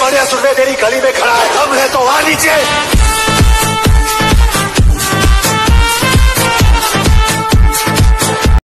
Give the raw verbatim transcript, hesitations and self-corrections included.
बढ़िया सुनने तेरी गली में खड़ा है, दम है तो आ नीचे।